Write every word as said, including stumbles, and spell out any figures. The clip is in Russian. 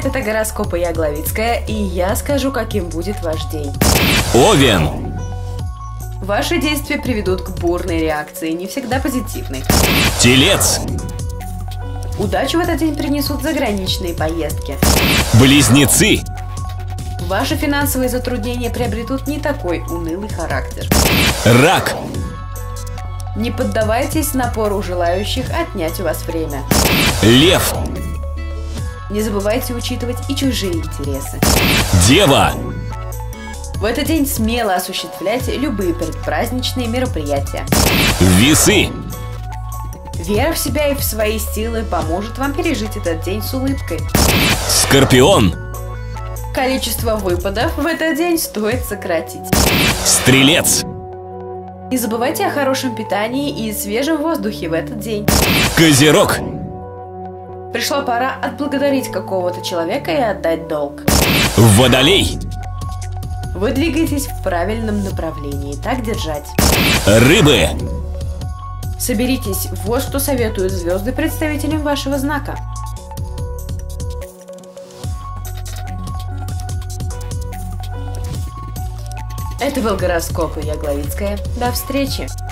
это гороскоп Ягловицкая, и я скажу, каким будет ваш день. Овен. Ваши действия приведут к бурной реакции, не всегда позитивной. Телец. Удачу в этот день принесут заграничные поездки. Близнецы. Ваши финансовые затруднения приобретут не такой унылый характер. Рак. Не поддавайтесь напору желающих отнять у вас время. Лев. Не забывайте учитывать и чужие интересы. Дева. В этот день смело осуществляйте любые предпраздничные мероприятия. Весы. Вера в себя и в свои силы поможет вам пережить этот день с улыбкой. Скорпион. Количество выпадов в этот день стоит сократить. Стрелец. Не забывайте о хорошем питании и свежем воздухе в этот день. Козерог. Пришла пора отблагодарить какого-то человека и отдать долг. Водолей. Вы двигаетесь в правильном направлении, так держать. Рыбы. Соберитесь, вот что советуют звезды представителям вашего знака. Это был гороскоп Ягловицкая. До встречи!